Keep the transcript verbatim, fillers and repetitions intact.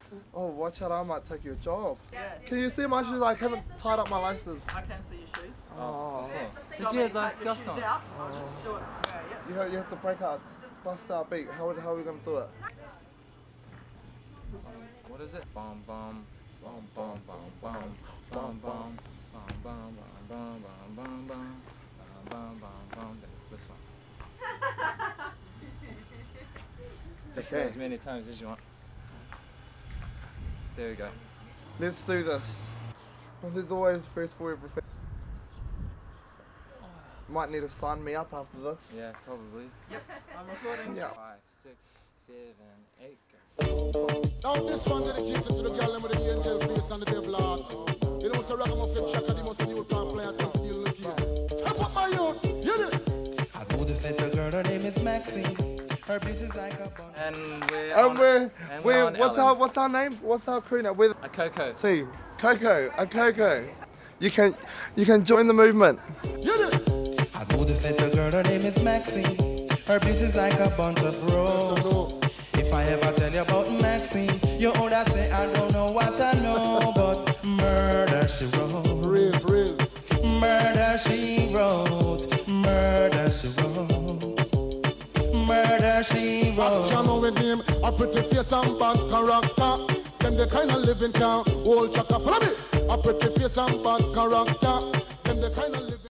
Oh, watch out, I might take your job. Yeah. Can you see my shoes? I haven't tied up my laces. I can see your shoes. Oh. You want me to take your shoes out? I'll just do it. Yeah, yeah. You have, you have to break out, bust our beat. How, how are we going to do it? What is it? Bum bum bum bum bum bum bum bum bum bum bum bum bum bum bum bum bum bum. That's this one. Just Okay. as many times as you want. There we go. Let's do this. Well, there's always first for everything. Might need to sign me up after this. Yeah, probably. Yep, I'm recording. Yeah. Five, six, seven, eight, go. Now this one dedicated to the girl with the angel face and the devil heart. You know, so ragamuffin track and the most new plant players come to deal with the kids. Step up my youth, hear it! I know this little girl, her name is Maxine. Her beauty's like a bun. And we're And on, we're, and we're, we're on what's Ellen. our what's our name? What's our crew name? We're A Coco. team. Coco, a Coco. You can you can join the movement. Hear it! I know this little girl, her name is Maxine. Her beauty's like a bunch of roses. If I ever tell you about Maxine, you would say I don't know what I know, but murder she wrote. Real, real. Murder she wrote. Murder she wrote. Murder she wrote. Action with him, a pretty face and bad character. Them the kind of living can hold chaka. Follow me. A pretty face and bad character. Them the kind of living.